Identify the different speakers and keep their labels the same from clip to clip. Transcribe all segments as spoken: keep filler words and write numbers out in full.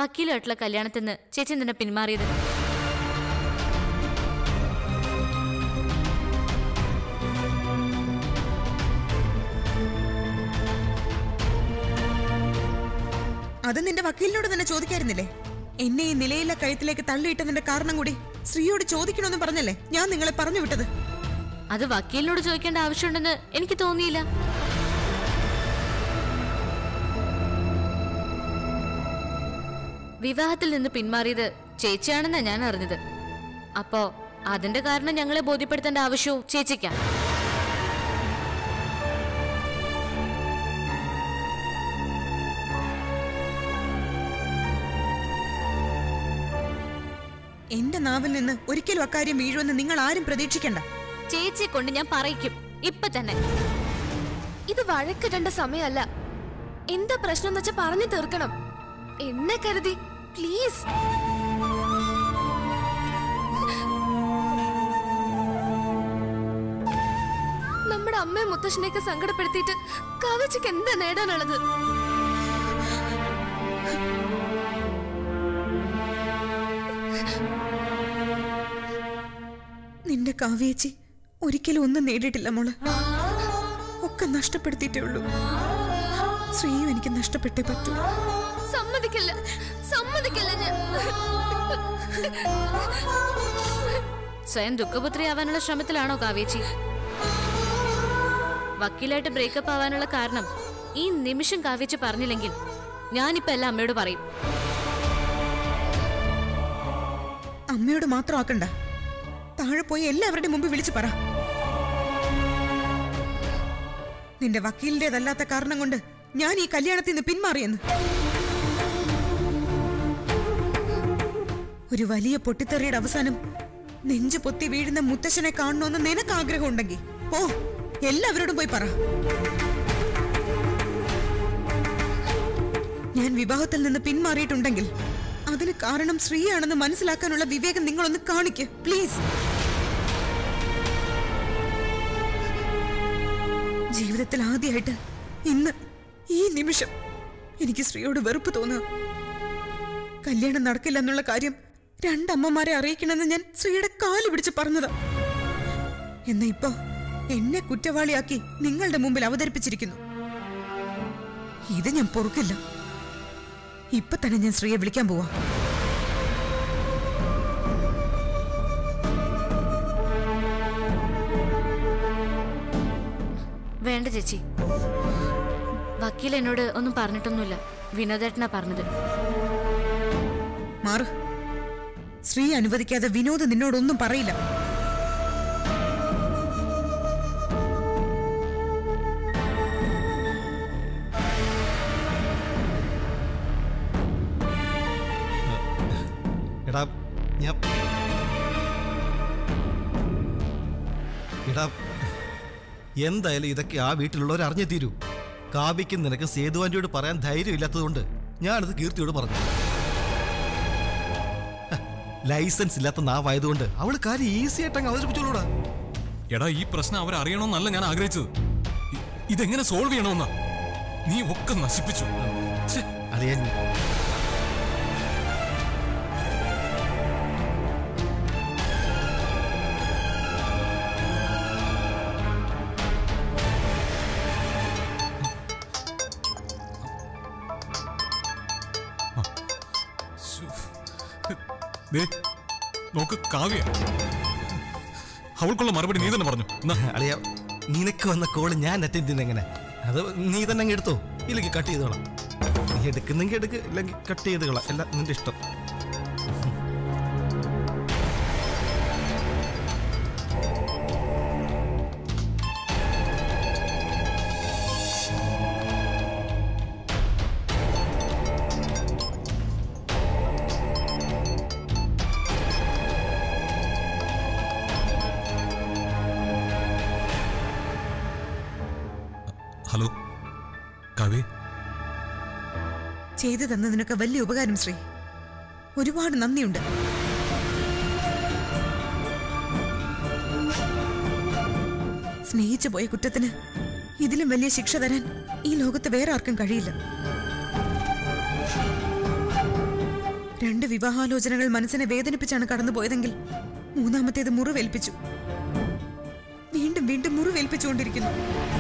Speaker 1: വക്കീലുമായിട്ടുള്ള കല്യാണത്തിൽ നിന്ന് ചേച്ചി തന്നെ പിന്മാറിയത്?
Speaker 2: അത് നിന്റെ വക്കീലിനോട് തന്നെ ചോദിക്കായിരുന്നില്ലേ? എന്നെ ഈ നിലയിലെ കഴുത്തിലേക്ക് തള്ളിയിട്ടതിന്റെ കാരണം കൂടി ശ്രീയോട് ചോദിക്കണമെന്ന് പറഞ്ഞല്ലേ ഞാൻ നിങ്ങളെ പറഞ്ഞു വിട്ടത്.
Speaker 1: അത് വക്കീലിനോട് ചോദിക്കേണ്ട ആവശ്യമുണ്ടെന്ന് എനിക്ക് തോന്നിയില്ല. വിവാഹത്തിൽ നിന്ന് പിന്മാറിയത് ചേച്ചിയാണെന്നാ ഞാൻ അറിഞ്ഞത്. അപ്പോ അതിന്റെ കാരണം ഞങ്ങളെ ബോധ്യപ്പെടുത്തേണ്ട ആവശ്യവും ചേച്ചിക്കാണ്.
Speaker 2: എന്റെ നാവിൽ നിന്ന് ഒരിക്കലും അക്കാര്യം വീഴുമെന്ന് നിങ്ങൾ ആരും പ്രതീക്ഷിക്കണ്ട.
Speaker 1: ചേച്ചിയെ കൊണ്ട് ഞാൻ പറയിക്കും ഇപ്പൊ തന്നെ.
Speaker 3: ഇത് വഴക്കിടേണ്ട സമയമല്ല. എന്താ പ്രശ്നം എന്ന് വെച്ചാ പറഞ്ഞു തീർക്കണം. എന്നെ കരുതി പ്ലീസ്. നമ്മുടെ അമ്മയും മുത്തശ്ശനെയൊക്കെ സങ്കടപ്പെടുത്തിയിട്ട് കാവ്യച്ചിക്ക് എന്താ നേടാനുള്ളത്?
Speaker 2: നിന്റെ കാവ്യേച്ചി ഒരിക്കലും ഒന്നും നേടിയിട്ടില്ല മോള്. ഒക്കെ നഷ്ടപ്പെടുത്തിയിട്ടേ ഉള്ളൂ. ശ്രീയും എനിക്ക് നഷ്ടപ്പെട്ടേ പറ്റൂ.
Speaker 3: സമ്മതിക്കില്ല, സമ്മതിക്കില്ല ഞാൻ.
Speaker 1: സ്വയം ദുഃഖപുത്രിയാവാനുള്ള ശ്രമത്തിലാണോ കാവ്യേച്ചി? വക്കീലായിട്ട് ബ്രേക്കപ്പ് ആവാനുള്ള കാരണം ഈ നിമിഷം കാവ്യേച്ചി പറഞ്ഞില്ലെങ്കിൽ ഞാനിപ്പോ എല്ലാം അമ്മയോട് പറയും.
Speaker 2: അമ്മയോട് മാത്രം ആക്കണ്ട, താഴെ പോയി എല്ലാവരുടെയും മുമ്പ് വിളിച്ചു പറ. നിന്റെ വക്കീലിന്റേതല്ലാത്ത കാരണം കൊണ്ട് ഞാൻ ഈ കല്യാണത്തിൽ നിന്ന് പിന്മാറിയെന്ന്. ഒരു വലിയ പൊട്ടിത്തെറിയുടെ അവസാനം നെഞ്ചു പൊത്തി വീഴുന്ന മുത്തശ്ശനെ കാണണമെന്ന് നിനക്ക് ആഗ്രഹം ഉണ്ടെങ്കിൽ ഓ എല്ലാവരോടും പോയി പറ. ഞാൻ വിവാഹത്തിൽ നിന്ന് പിന്മാറിയിട്ടുണ്ടെങ്കിൽ അതിന് കാരണം ശ്രീയാണെന്ന് മനസ്സിലാക്കാനുള്ള വിവേകം നിങ്ങളൊന്ന് കാണിക്ക് പ്ലീസ്. ജീവിതത്തിൽ ആദ്യമായിട്ട് ഇന്ന് ഈ നിമിഷം എനിക്ക് ശ്രീയോട് വെറുപ്പ് തോന്നുക. കല്യാണം നടക്കില്ല എന്നുള്ള കാര്യം രണ്ടമ്മമാരെ അറിയിക്കണമെന്ന് ഞാൻ ശ്രീയുടെ കാല് പിടിച്ച് പറഞ്ഞതാ. എന്നാ ഇപ്പൊ എന്നെ കുറ്റവാളിയാക്കി നിങ്ങളുടെ മുമ്പിൽ അവതരിപ്പിച്ചിരിക്കുന്നു. ഇത് ഞാൻ പൊറുക്കില്ല. ഇപ്പൊ തന്നെ ഞാൻ ശ്രീയെ വിളിക്കാൻ പോവാ.
Speaker 1: വേണ്ട ചേച്ചി, വക്കീൽ എന്നോട് ഒന്നും പറഞ്ഞിട്ടൊന്നുമില്ല. വിനോദേട്ടനാ പറഞ്ഞത്.
Speaker 2: മാറ്. ശ്രീ അനുവദിക്കാതെ വിനോദ് നിന്നോടൊന്നും പറയില്ല.
Speaker 4: എടാ ഞാൻ എടാ എന്തായാലും ഇതൊക്കെ ആ വീട്ടിലുള്ളവർ അറിഞ്ഞേ തീരൂ. കാവ്യയ്ക്ക് നിനക്ക് സേതുവാൻ്റിയോട് പറയാൻ ധൈര്യമില്ലാത്തതുകൊണ്ട് ഞാനത് കീർത്തിയോട് പറഞ്ഞു. ലൈസൻസ് ഇല്ലാത്ത നാവായതുകൊണ്ട് അവള് കാര്യം ഈസി ആയിട്ട് അങ്ങ് അവതരിപ്പിച്ചോളൂടാ.
Speaker 5: എടാ ഈ പ്രശ്നം അവരറിയണമെന്നല്ല ഞാൻ ആഗ്രഹിച്ചത്. ഇതെങ്ങനെ സോൾവ് ചെയ്യണമെന്നാ നീ ഒക്കെ നശിപ്പിച്ചു.
Speaker 4: അറിയാൻ
Speaker 5: നോക്ക് കാവ്യ, അവൾക്കുള്ള മറുപടി നീ തന്നെ പറഞ്ഞു.
Speaker 4: അളിയ നിനക്ക് വന്ന കോള് ഞാൻ അറ്റൻഡ് ചെയ്യുന്ന എങ്ങനെ? അത് നീ തന്നെ അങ്ങ് എടുത്തോ, ഇല്ലെങ്കിൽ കട്ട് ചെയ്തോളാം. നീ എടുക്കുന്നെങ്കിൽ എടുക്ക്, ഇല്ലെങ്കിൽ കട്ട് ചെയ്ത് കളാം. എല്ലാം നിന്റെ ഇഷ്ടം.
Speaker 5: ഹലോ കാവ്യ.
Speaker 2: ചെയ്തു തന്നതിനൊക്കെ വലിയ ഉപകാരം ശ്രീ. ഒരുപാട് നന്ദിയുണ്ട്. സ്നേഹിച്ചു പോയ കുറ്റത്തിന് ഇതിലും വലിയ ശിക്ഷ തരാൻ ഈ ലോകത്ത് വേറെ ആർക്കും കഴിയില്ല. രണ്ട് വിവാഹാലോചനകൾ മനസ്സിനെ വേദനിപ്പിച്ചാണ് കടന്നുപോയതെങ്കിൽ മൂന്നാമത്തേത് മുറിവേൽപ്പിച്ചു. വീണ്ടും വീണ്ടും മുറിവേൽപ്പിച്ചുകൊണ്ടിരിക്കുന്നു.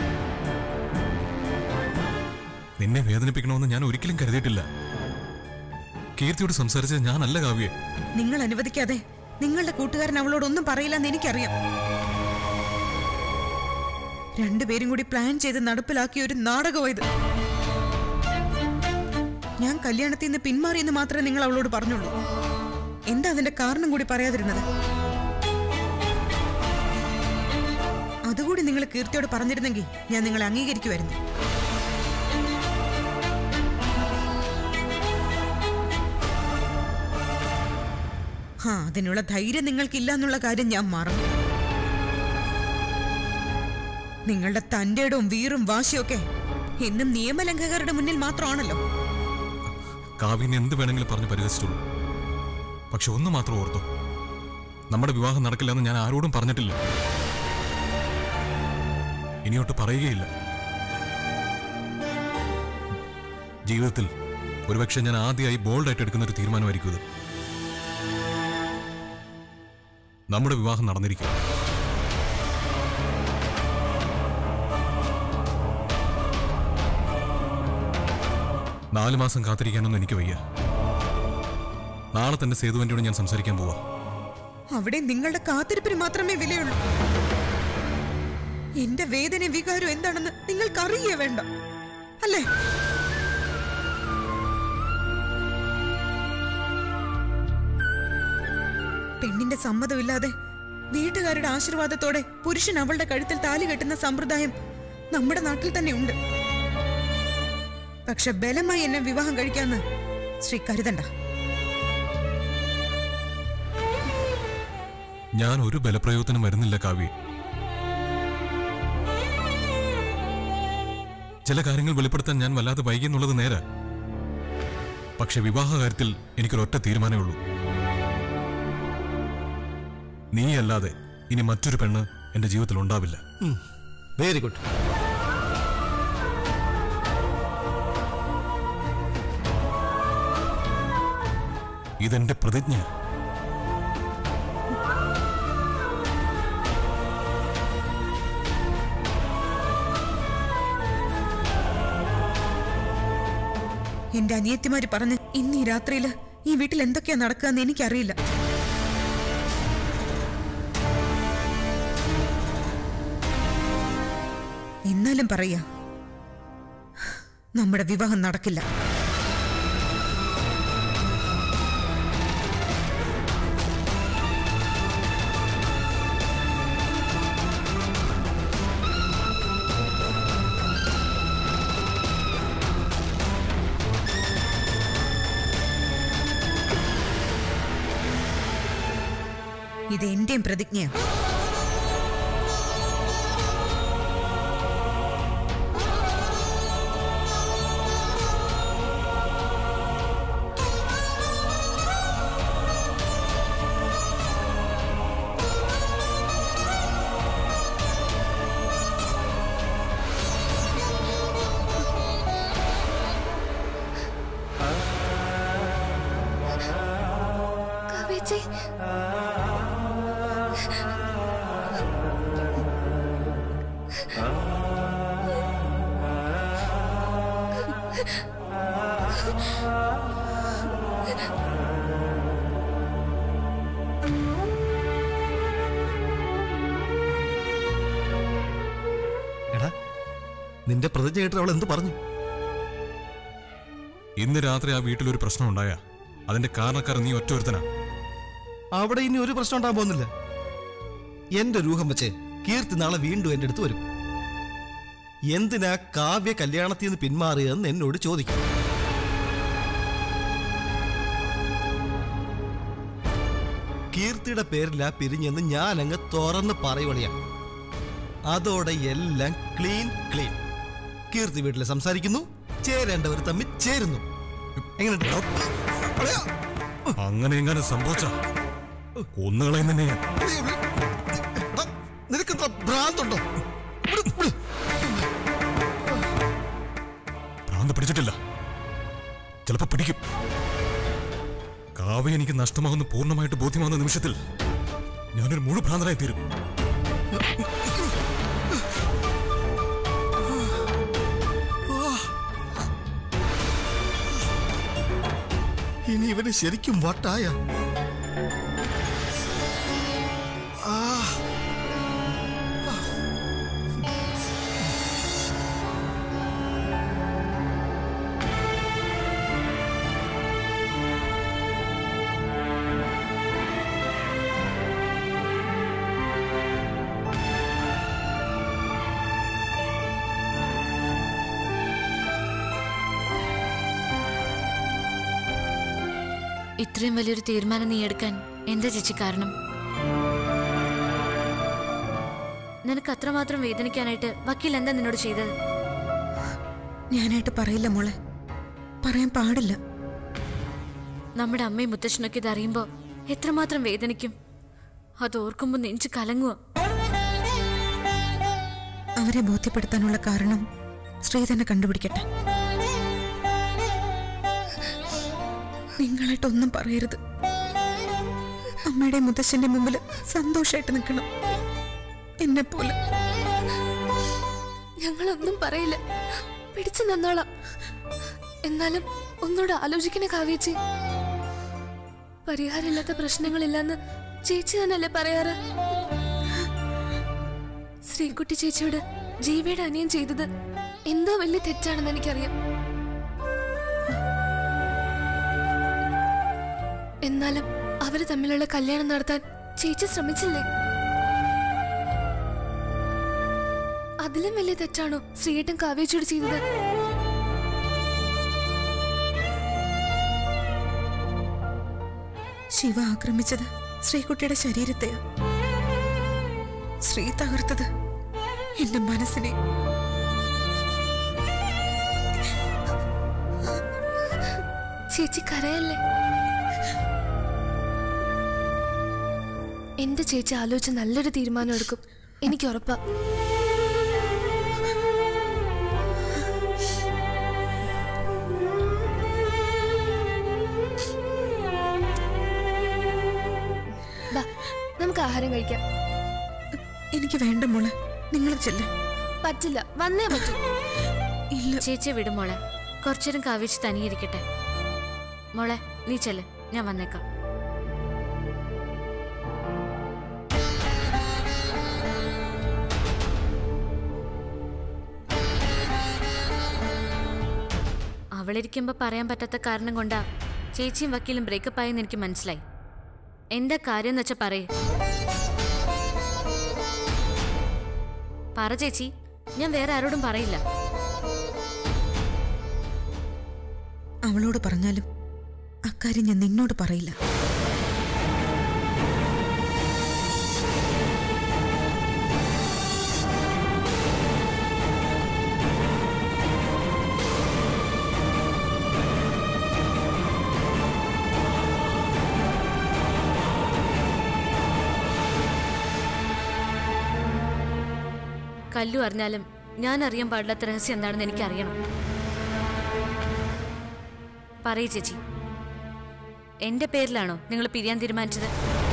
Speaker 5: നിന്നെ വേദനിപ്പിക്കണമെന്ന് ഞാൻ ഒരിക്കലും കരുതിയിട്ടില്ല. കീർത്തിയോട് സംസാരിച്ചത് ഞാനല്ല കാവ്യെ.
Speaker 2: നിങ്ങൾ അനുവദിക്കാതെ നിങ്ങളുടെ കൂട്ടുകാരൻ അവളോടൊന്നും പറയില്ലെന്ന് എനിക്കറിയാം. രണ്ടുപേരും കൂടി പ്ലാൻ ചെയ്ത് നടപ്പിലാക്കിയ ഒരു നാടകമായത്. ഞാൻ കല്യാണത്തിൽ നിന്ന് പിന്മാറിയെന്ന് മാത്രമേ നിങ്ങൾ അവളോട് പറഞ്ഞുള്ളൂ. എന്താ അതിന്റെ കാരണം കൂടി പറയാതിരുന്നത്? അതുകൂടി നിങ്ങൾ കീർത്തിയോട് പറഞ്ഞിരുന്നെങ്കിൽ ഞാൻ നിങ്ങളെ അംഗീകരിക്കുമായിരുന്നു. ആ അതിനുള്ള ധൈര്യം നിങ്ങൾക്കില്ല എന്നുള്ള കാര്യം ഞാൻ മറന്നു. നിങ്ങളുടെ തന്റെടവും വീറും വാശിയൊക്കെ എന്നും നിയമലംഘകരുടെ മുന്നിൽ മാത്രമാണല്ലോ.
Speaker 5: കാവ്യനെ എന്ത് വേണമെങ്കിലും പറഞ്ഞ് പരിഹസിച്ചുള്ളൂ. പക്ഷെ ഒന്ന് മാത്രം ഓർത്തു, നമ്മുടെ വിവാഹം നടക്കില്ലെന്ന് ഞാൻ ആരോടും പറഞ്ഞിട്ടില്ല, ഇനിയോട്ട് പറയുകയില്ല. ജീവിതത്തിൽ ഒരുപക്ഷെ ഞാൻ ആദ്യമായി ബോൾഡായിട്ട് എടുക്കുന്ന ഒരു തീരുമാനമായിരിക്കും ഇത്. നമ്മുടെ വിവാഹം നടന്നിരിക്കും. നാലു മാസം കാത്തിരിക്കാനൊന്നും എനിക്ക് വയ്യ. നാളെ തന്നെ സേതുവന്റെയോട് ഞാൻ സംസാരിക്കാൻ പോവാ.
Speaker 2: അവിടെ നിങ്ങളുടെ കാത്തിരിപ്പിന് മാത്രമേ വിലയുള്ളൂ. എന്റെ വേദനയും വികാരവും എന്താണെന്ന് നിങ്ങൾക്ക് അറിയേ വേണ്ട അല്ലേ? പെണ്ണിന്റെ സമ്മതമില്ലാതെ വീട്ടുകാരുടെ ആശീർവാദത്തോടെ പുരുഷൻ അവളുടെ കഴുത്തിൽ താലി കെട്ടുന്ന സമ്പ്രദായം നമ്മുടെ നാട്ടിൽ തന്നെ ഉണ്ട്. പക്ഷെ ബലമായി എന്നെ വിവാഹം കഴിക്കാന്ന് ശ്രീ കരുതണ്ട.
Speaker 5: ഞാൻ ഒരു ബലപ്രയോഗത്തിനും വരുന്നില്ല കാവ്യ. ചില കാര്യങ്ങൾ വെളിപ്പെടുത്താൻ ഞാൻ വല്ലാതെ വൈകിയെന്നുള്ളത് നേരെ. പക്ഷെ വിവാഹ കാര്യത്തിൽ എനിക്കൊരൊറ്റ തീരുമാനമേ ഉള്ളൂ. നീയല്ലാതെ ഇനി മറ്റൊരു പെണ്ണ് എന്റെ ജീവിതത്തിൽ ഉണ്ടാവില്ല.
Speaker 4: Very good.
Speaker 5: ഇതെന്റെ പ്രതിജ്ഞ.
Speaker 2: എന്റെ അനിയത്തിമാര് പറഞ്ഞ് ഇന്ന് ഈ രാത്രിയില് ഈ വീട്ടിൽ എന്തൊക്കെയാ നടക്കുക എനിക്കറിയില്ല. എന്നാലും പറയാ, നമ്മുടെ വിവാഹം നടക്കില്ല. ഇത് എന്റെയും പ്രതിജ്ഞയാണ്.
Speaker 3: കവിച്ചി
Speaker 4: എടാ, നിന്റെ പ്രതിജ്ഞ കേട്ട് അവൾ എന്ത് പറഞ്ഞു?
Speaker 5: ഇന്ന് രാത്രി ആ വീട്ടിലൊരു പ്രശ്നം ഉണ്ടായ അതിന്റെ കാരണക്കാരൻ നീ ഒറ്റൊരുത്തനാ.
Speaker 4: അവിടെ ഇനി ഒരു പ്രശ്നം ഉണ്ടാകാൻ പോകുന്നില്ല. എന്റെ രൂഹം വെച്ച് കീർത്തി നാളെ വീണ്ടും എന്റെ അടുത്ത് വരും. എന്തിനാ കാവ്യ കല്യാണത്തിൽ നിന്ന് പിന്മാറിയതെന്ന് എന്നോട് ചോദിക്കും. കീർത്തിയുടെ പേരിലാ പിരിഞ്ഞെന്ന് ഞാൻ അങ്ങ് തുറന്ന് പറയുവളിയാ. അതോടെ എല്ലാം ക്ലീൻ ക്ലീൻ. കീർത്തി വീട്ടിൽ സംസാരിക്കുന്നു, ചേരേണ്ടവർ തമ്മിൽ ചേരുന്നു. എങ്ങനെ
Speaker 5: അങ്ങനെ എങ്ങനെ സംഭവിച്ച ഒന്നുകളെയും തന്നെ ഞാൻ.
Speaker 4: നിനക്കെന്താ ഭ്രാന്തുണ്ടോ?
Speaker 5: ഭ്രാന്ത് പിടിച്ചിട്ടില്ല, ചിലപ്പോ പിടിക്കും. കാവ്യ എനിക്ക് നഷ്ടമാകുന്ന പൂർണ്ണമായിട്ട് ബോധ്യമാകുന്ന നിമിഷത്തിൽ ഞാനൊരു മുഴു ഭ്രാന്തനായി തീരും.
Speaker 4: ഇനി ഇവന് ശരിക്കും വട്ടായ.
Speaker 1: ഇത്രയും വലിയൊരു തീരുമാനം നീ എടുക്കാൻ എന്താ ചേച്ചി കാരണം? നിനക്ക് അത്രമാത്രം വേദനിക്കാനായിട്ട് വക്കീൽ എന്താ നിന്നോട് ചെയ്തത്?
Speaker 2: ഞാനായിട്ട് പറയില്ല മോളെ, പറയാൻ പാടില്ല.
Speaker 1: നമ്മുടെ അമ്മയും മുത്തശ്ശനൊക്കെ ഇത് അറിയുമ്പോ എത്രമാത്രം വേദനിക്കും. അത് ഓർക്കുമ്പോ നെഞ്ചു കലങ്ങുക.
Speaker 2: അവരെ ബോധ്യപ്പെടുത്താനുള്ള കാരണം ശ്രീ തന്നെ കണ്ടുപിടിക്കട്ടെ. നിങ്ങളായിട്ടൊന്നും പറയരുത്. അമ്മയുടെ മുത്തശ്ശന്റെ മുമ്പിൽ സന്തോഷമായിട്ട് നിൽക്കണം, എന്നെ പോലെ.
Speaker 3: ഞങ്ങളൊന്നും പറയില്ല, പിടിച്ചു നിന്നോളാം. എന്നാലും ഒന്നുകൂടെ ആലോചിക്കണേ കാവ്യേച്ചി. പരിഹാരമില്ലാത്ത പ്രശ്നങ്ങളില്ലെന്ന് ചേച്ചി തന്നെയല്ലേ പറയാറ്? ശ്രീകുട്ടി ചേച്ചിയോട് ജീവയുടെ അനിയൻ ചെയ്തത് എന്തോ വലിയ തെറ്റാണെന്ന് എനിക്കറിയാം. എന്നാലും അവര് തമ്മിലുള്ള കല്യാണം നടത്താൻ ചേച്ചി ശ്രമിച്ചില്ലേ? അതിലും വലിയ തെറ്റാണോ ശ്രീയേട്ടൻ കാവ്യേച്ചിയോട് ചെയ്തത്?
Speaker 2: ശിവ ആക്രമിച്ചത് ശ്രീകുട്ടിയുടെ ശരീരത്തെയാ. ശ്രീ തകർത്തത് എന്റെ മനസ്സിനെ.
Speaker 3: ചേച്ചി കരയല്ലേ? എന്റെ ചേച്ചി ആലോചിച്ച് നല്ലൊരു തീരുമാനം എടുക്കും, എനിക്ക് ഉറപ്പാ. നമുക്ക് ആഹാരം കഴിക്കാം.
Speaker 2: എനിക്ക് വേണ്ട മോളെ, നിങ്ങൾ ചെല്ല.
Speaker 3: പറ്റില്ല, വന്നേ പറ്റൂ.
Speaker 2: ഇല്ല
Speaker 1: ചേച്ചിയെ വിടും മോളെ, കുറച്ചേരം കാവ്യച്ച് തനിയിരിക്കട്ടെ. മോളെ നീ ചെല്ല്, ഞാൻ വന്നേക്കാം. അവളിരിക്കുമ്പോ പറയാൻ പറ്റാത്ത കാരണം കൊണ്ടാ ചേച്ചിയും വക്കീലും ബ്രേക്കപ്പ് ആയെന്ന് എനിക്ക് മനസ്സിലായി. എന്താ കാര്യം എന്ന് വെച്ചാ പറയേ. പറ ചേച്ചി, ഞാൻ വേറെ ആരോടും പറയില്ല.
Speaker 2: അവളോട് പറഞ്ഞാലും അക്കാര്യം ഞാൻ നിന്നോട് പറയില്ല.
Speaker 1: കല്ലു അറിഞ്ഞാലും ഞാൻ അറിയാൻ പാടില്ലാത്ത രഹസ്യം എന്താണെന്ന് എനിക്കറിയണം. പറയ് ചേച്ചി, എന്റെ പേരിലാണോ നിങ്ങൾ പിരിയാൻ തീരുമാനിച്ചത്?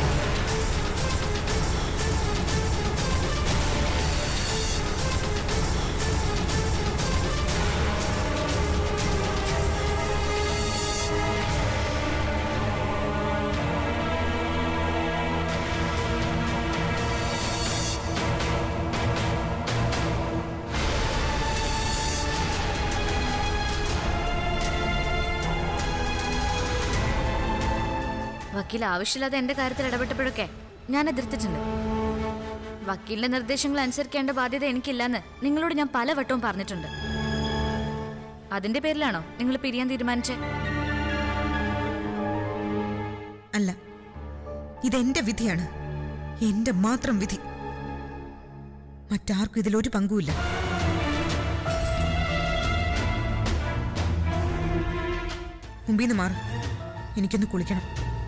Speaker 1: വക്കീൽ ആവശ്യമില്ലാതെ എന്റെ കാര്യത്തിൽ ഇടപെട്ടപ്പോഴൊക്കെ ഞാൻ എതിർത്തിട്ടുണ്ട്. വക്കീലിന്റെ നിർദ്ദേശങ്ങൾ അനുസരിക്കേണ്ട ബാധ്യത എനിക്കില്ലെന്ന് നിങ്ങളോട് ഞാൻ പലവട്ടവും പറഞ്ഞിട്ടുണ്ട്. അതിന്റെ പേരിലാണോ നിങ്ങൾ പിരിയാൻ തീരുമാനിച്ചേ?
Speaker 2: അല്ല, ഇതെന്റെ വിധിയാണ്, എന്റെ മാത്രം വിധി. മറ്റാർക്കും ഇതിലൊരു പങ്കുമില്ല. മുമ്പീന്ന് മാറും, എനിക്കൊന്ന് കുളിക്കണം.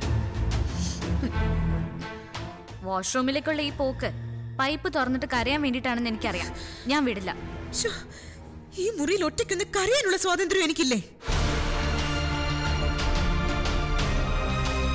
Speaker 1: വാഷ്റൂമിലേക്കുള്ള ഈ പോക്ക് പൈപ്പ് തുറന്നിട്ട് കരയാൻ വേണ്ടിയിട്ടാണെന്ന് എനിക്കറിയാം. ഞാൻ വിടില്ല.
Speaker 2: ഈ മുറിയിൽ ഒറ്റയ്ക്കൊന്ന് കരയാനുള്ള സ്വാതന്ത്ര്യം എനിക്കില്ലേ?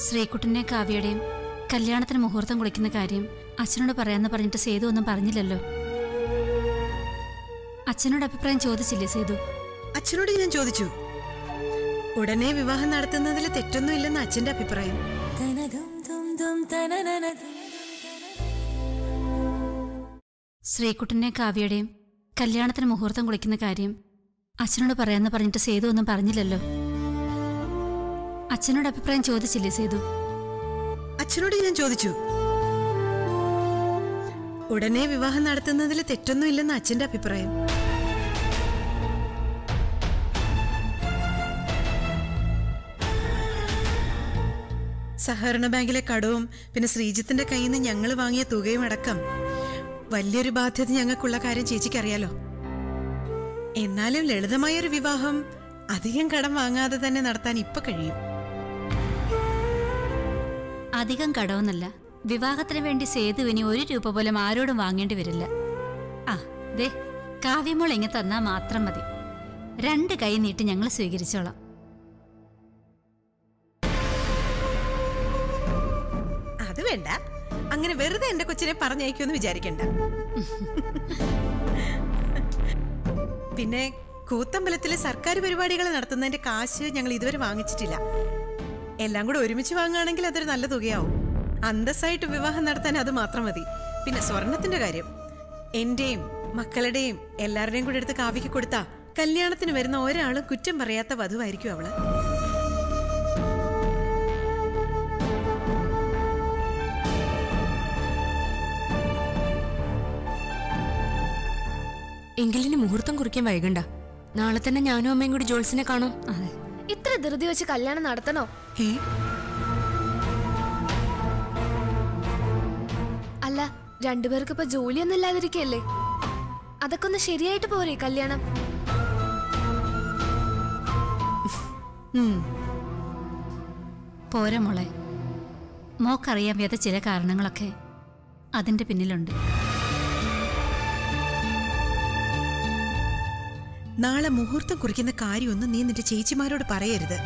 Speaker 6: ശ്രീകുട്ടനെ കാവ്യയുടെയും കല്യാണത്തിന് മുഹൂർത്തം കുളിക്കുന്ന കാര്യം അച്ഛനോട് പറയാന്ന് പറഞ്ഞിട്ട് സേതു ഒന്നും പറഞ്ഞില്ലല്ലോ. അച്ഛനോട് അഭിപ്രായം ചോദിച്ചില്ലേ സേതു?
Speaker 2: അച്ഛനോട് ഞാൻ ചോദിച്ചു. ഉടനെ വിവാഹം നടത്തുന്നതിൽ തെറ്റൊന്നും ഇല്ലെന്ന് അച്ഛന്റെ അഭിപ്രായം.
Speaker 6: ശ്രീകുട്ടനെ കാവ്യയുടെയും കല്യാണത്തിന് മുഹൂർത്തം കുളിക്കുന്ന കാര്യം അച്ഛനോട് പറയാന്ന് പറഞ്ഞിട്ട് സേതു ഒന്നും പറഞ്ഞില്ലല്ലോ. അച്ഛനോട് അഭിപ്രായം ചോദിച്ചില്ലേ സേതു?
Speaker 2: അച്ഛനോട് ഞാൻ ചോദിച്ചു. ഉടനെ വിവാഹം നടത്തുന്നതിൽ തെറ്റൊന്നും ഇല്ലെന്ന് അച്ഛന്റെ അഭിപ്രായം. സഹകരണ ബാങ്കിലെ കടവും പിന്നെ ശ്രീജിത്തിന്റെ കയ്യിൽ നിന്ന് ഞങ്ങൾ വാങ്ങിയ തുകയും അടക്കം വലിയൊരു ബാധ്യത ഞങ്ങൾക്കുള്ള കാര്യം ചേച്ചിക്കറിയാലോ. എന്നാലും ലളിതമായൊരു വിവാഹം അധികം കടം വാങ്ങാതെ തന്നെ നടത്താൻ ഇപ്പൊ കഴിയും.
Speaker 6: അധികം കടമെന്നല്ല, വിവാഹത്തിന് വേണ്ടി സേതുവിനി ഒരു രൂപ പോലും ആരോടും വാങ്ങേണ്ടി വരില്ല. ആ ദേ കാവ്യമോൾ ഇങ്ങ് തന്നാ മാത്രം മതി. രണ്ട് കൈ നീട്ടി ഞങ്ങൾ സ്വീകരിച്ചോളാം.
Speaker 2: അത് വേണ്ട, അങ്ങനെ വെറുതെ എന്റെ കൊച്ചിനെ പറഞ്ഞയക്കുമെന്ന് വിചാരിക്കണ്ട. പിന്നെ കൂത്തമ്പലത്തിലെ സർക്കാർ പരിപാടികൾ നടത്തുന്നതിന്റെ കാശ് ഞങ്ങൾ ഇതുവരെ വാങ്ങിച്ചിട്ടില്ല. എല്ലാം കൂടെ ഒരുമിച്ച് വാങ്ങുകയാണെങ്കിൽ അതൊരു നല്ല തുകയാവും. അന്തസ്സായിട്ട് വിവാഹം നടത്താൻ അത് മാത്രം മതി. പിന്നെ സ്വർണത്തിന്റെ കാര്യം എന്റെയും മക്കളുടെയും എല്ലാവരുടെയും കൂടെ എടുത്ത് കാവ്യക്ക് കൊടുത്താ കല്യാണത്തിന് വരുന്ന ഒരാളും കുറ്റം പറയാത്ത വധുവായിരിക്കും അവള്.
Speaker 7: എങ്കിലിന് മുഹൂർത്തം കുറിക്കാൻ വൈകണ്ട. നാളെ തന്നെ ഞാനും അമ്മയും കൂടി ജോൾസിനെ കാണും.
Speaker 3: ഇത്ര ധൃതി വെച്ച് കല്യാണം നടത്തണോ? അല്ല, രണ്ടുപേർക്ക് ഇപ്പൊ ജോലിയൊന്നും ഇല്ലാതിരിക്കല്ലേ? അതൊക്കെ ഒന്ന് ശരിയായിട്ട് പോരെ കല്യാണം?
Speaker 6: പോരാ മോളെ, മോക്കറിയാൻ വയ്യാത്ത ചില കാരണങ്ങളൊക്കെ അതിന്റെ പിന്നിലുണ്ട്.
Speaker 2: നാളെ മുഹൂർത്തം കുറിക്കുന്ന കാര്യമൊന്നും നീ നിന്റെ ചേച്ചിമാരോട് പറയരുത്.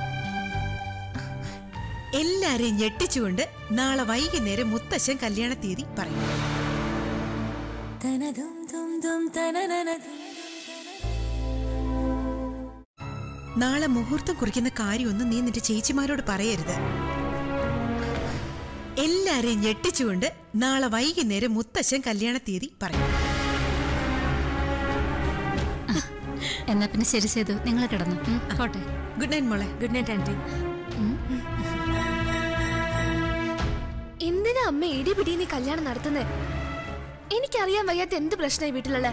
Speaker 2: എല്ലാരെയും ഞെട്ടിച്ചുകൊണ്ട് നാളെ വൈകുന്നേരം മുത്തശ്ശൻ കല്യാണ തീയതി പറയും. നാളെ മുഹൂർത്തം കുറിക്കുന്ന കാര്യമൊന്നും നീ നിന്റെ ചേച്ചിമാരോട് പറയരുത്. എല്ലാരെയും ഞെട്ടിച്ചുകൊണ്ട് നാളെ വൈകുന്നേരം മുത്തശ്ശൻ കല്യാണ തീയതി പറയും.
Speaker 6: എന്നാ പിന്നെ ശരി സേതു, നിങ്ങൾ കിടന്നു. പോട്ടെ.
Speaker 2: ഗുഡ് നൈറ്റ് മോളെ.
Speaker 7: Good night aunty.
Speaker 3: എന്തിനാ അമ്മ ഇടി പിടി നീ കല്യാണം നടത്തുന്നേ? എനിക്കറിയാൻ വയ്യാത്ത എന്ത് പ്രശ്നമായി വീട്ടിലുള്ള?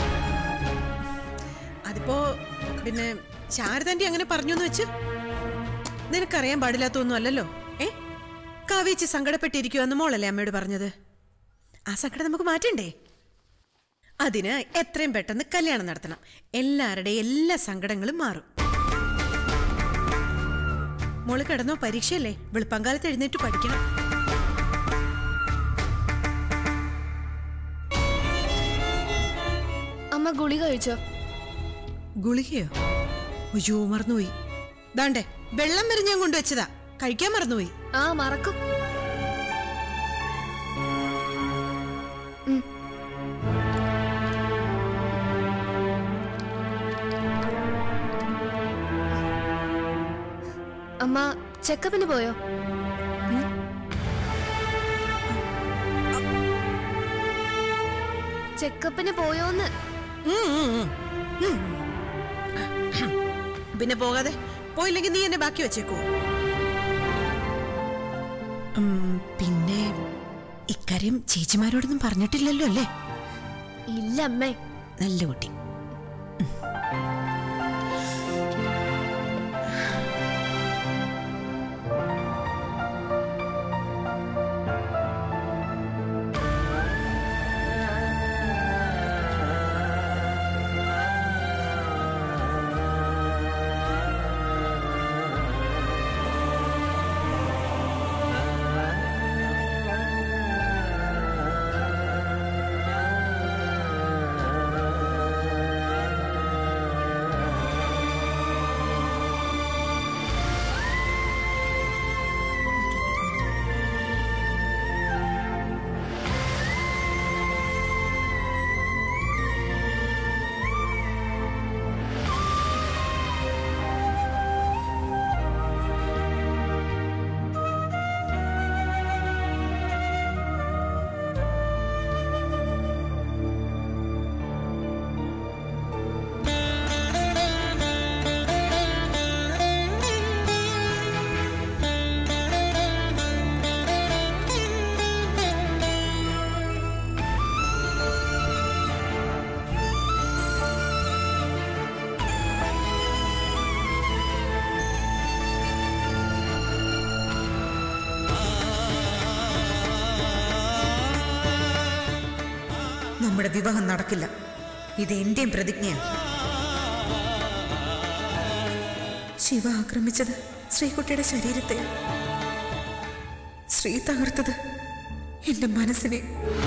Speaker 2: അതിപ്പോ പിന്നെ ശാരദാന്റി അങ്ങനെ പറഞ്ഞു എന്ന് വെച്ച് നിനക്കറിയാൻ പാടില്ലാത്തൊന്നും അല്ലല്ലോ. ഏ കാവേച്ചി സങ്കടപ്പെട്ടിരിക്കുവെന്ന് മോളല്ലേ അമ്മയോട് പറഞ്ഞത്? ആ സങ്കടം നമുക്ക് മാറ്റണ്ടേ? അതിന് എത്രയും പെട്ടെന്ന് കല്യാണം നടത്തണം. എല്ലാവരുടെയും എല്ലാ സങ്കടങ്ങളും മാറും. മോള് കിടന്നോ? പരീക്ഷയല്ലേ? വെളുപ്പങ്കാലത്ത് എഴുന്നേറ്റ് പഠിക്കണം.
Speaker 3: അമ്മ ഗുളിക കഴിച്ചോ?
Speaker 2: ഗുളികയോ? അയ്യോ, മറന്നുപോയി. ദാണ്ടേ വെള്ളം വരെ ഞാൻ കൊണ്ടുവച്ചതാ, കഴിക്കാൻ മറന്നുപോയി.
Speaker 3: ആ മറക്കും. അമ്മ ചെക്കപ്പിന് പോയോ? ചെക്കപ്പിന് പോയോന്ന്?
Speaker 2: പിന്നെ പോകാതെ പോയില്ലെങ്കിൽ നീ എന്നെ ബാക്കി വെച്ചേക്കോ? പിന്നെ ഇക്കാര്യം ചേച്ചിമാരോടൊന്നും പറഞ്ഞിട്ടില്ലല്ലോ അല്ലേ?
Speaker 3: ഇല്ല അമ്മേ.
Speaker 2: നല്ല കുട്ടി. നമ്മുടെ വിവാഹം നടക്കില്ല. ഇത് എന്റെയും പ്രതിജ്ഞയാണ്. ശിവ ആക്രമിച്ചത് ശ്രീകുട്ടിയുടെ ശരീരത്തെ, ശ്രീ തകർത്തത് എന്റെ മനസ്സിനെ.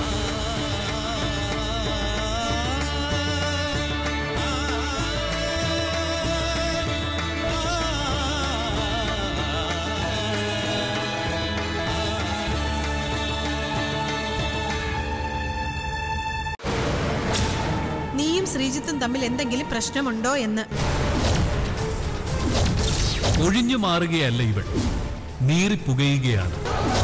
Speaker 8: നീയും ശ്രീജിത്തും തമ്മിൽ എന്തെങ്കിലും പ്രശ്നമുണ്ടോ എന്ന്.
Speaker 9: ഒഴിഞ്ഞു മാറുകയല്ല ഇവൾ, നീറിപ്പുകയുകയാണ്.